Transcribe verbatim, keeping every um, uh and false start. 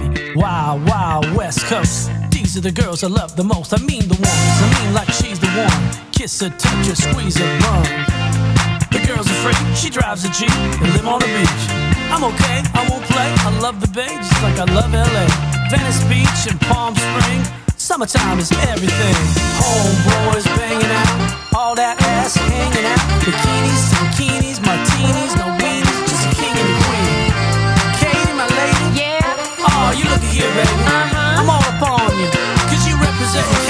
Wild, wild West Coast. These are the girls I love the most. I mean the ones, I mean like she's the one. Kiss her, touch her, squeeze her, run. The girl's a freak, she drives a Jeep and live on the beach. I'm okay, I won't play, I love the bay just like I love L A. Venice Beach and Palm Spring, summertime is everything. Homeboys banging out, all that ass hanging out. Bikinis, bikinis, martinis, no weenies, just a king and a queen. Katie, my lady, Yeah. oh, you look here, baby. Uh-huh. I'm all up on you, cause you represent